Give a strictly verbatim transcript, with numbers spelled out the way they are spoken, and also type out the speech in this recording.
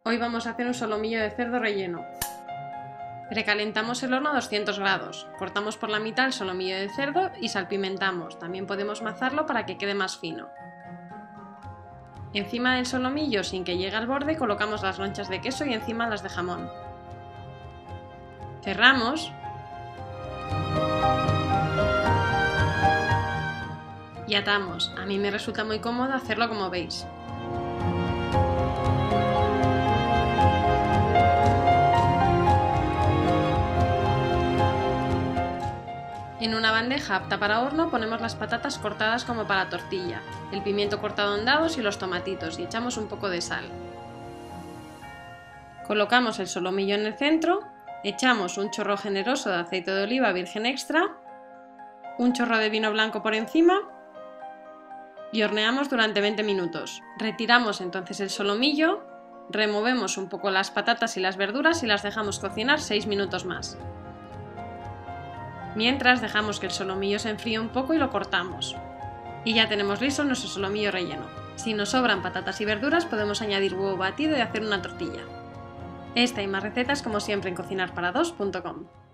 Hoy vamos a hacer un solomillo de cerdo relleno. Precalentamos el horno a doscientos grados, cortamos por la mitad el solomillo de cerdo y salpimentamos, también podemos mazarlo para que quede más fino. Encima del solomillo, sin que llegue al borde, colocamos las lonchas de queso y encima las de jamón. Cerramos y atamos. A mí me resulta muy cómodo hacerlo como veis. En una bandeja apta para horno ponemos las patatas cortadas como para tortilla, el pimiento cortado en dados y los tomatitos y echamos un poco de sal. Colocamos el solomillo en el centro, echamos un chorro generoso de aceite de oliva virgen extra, un chorro de vino blanco por encima y horneamos durante veinte minutos. Retiramos entonces el solomillo, removemos un poco las patatas y las verduras y las dejamos cocinar seis minutos más. Mientras dejamos que el solomillo se enfríe un poco y lo cortamos. Y ya tenemos listo nuestro solomillo relleno. Si nos sobran patatas y verduras podemos añadir huevo batido y hacer una tortilla. Esta y más recetas como siempre en cocinar para dos punto com.